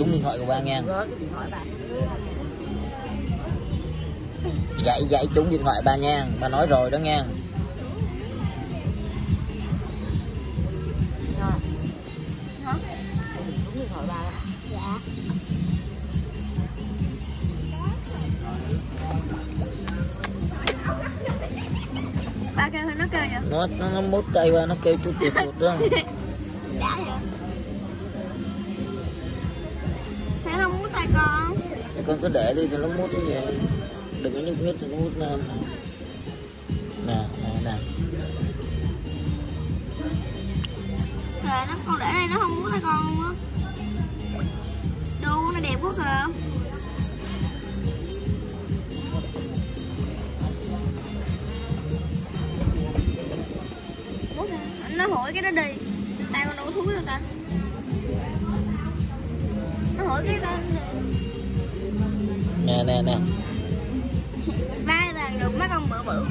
trúng điện thoại của ba nha. Dạy trúng điện thoại ba nha, ba nói rồi đó nha. Dạ. Ba kêu nó kêu vậy? Nó mút tay ba, nó kêu chút tiệt một đó. Đã vậy? Sao không mút tay con? Con cứ để đi cho nó mút như vậy. Đừng có nhúc nhích nó mút lên. Nè. Trời, nó con để đây nó không mút tay con luôn á. Đu nó đẹp quá kìa. Nó hủi cái đó đi. Tay con đâu có thúi đâu ta. Nó hủi cái đó đi. Nè. Ba là được mấy con bự bự.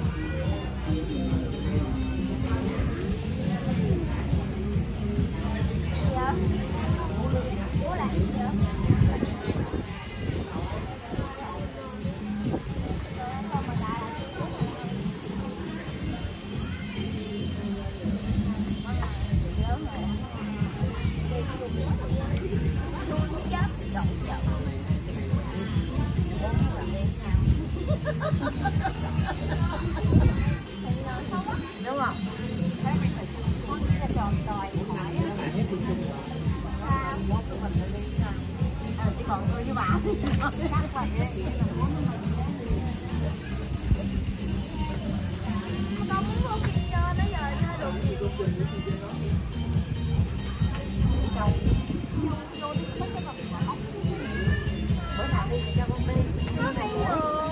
Đúng không? Chỉ còn tôi với bà. Con muốn mua khi tới giờ nó được bữa nào đi cho con đi. Nó này được.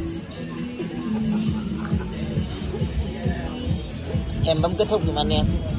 Em bấm kết thúc giùm anh em.